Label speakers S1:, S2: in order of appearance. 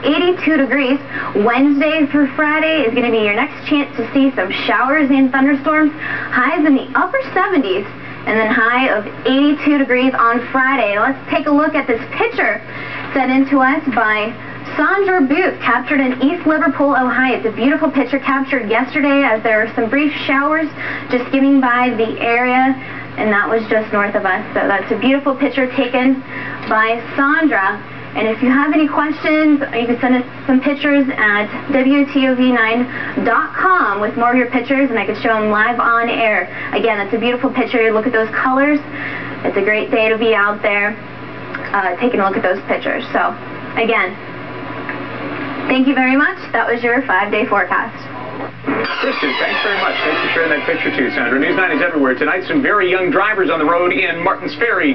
S1: 82 degrees. Wednesday through Friday is going to be your next chance to see some showers and thunderstorms. Highs in the upper 70s and then high of 82 degrees on Friday. Let's take a look at this picture sent in to us by Sandra Booth, captured in East Liverpool, Ohio. It's a beautiful picture captured yesterday as there were some brief showers just skimming by the area, and that was just north of us. So that's a beautiful picture taken by Sandra. And if you have any questions, you can send us some pictures at WTOV9.com with more of your pictures, and I can show them live on air. Again, that's a beautiful picture. Look at those colors. It's a great day to be out there taking a look at those pictures. So, again, thank you very much. That was your 5-day forecast.
S2: Kristen, thanks very much. Thanks for sharing that picture too, Sandra. News 9 is everywhere tonight. Some very young drivers on the road in Martins Ferry.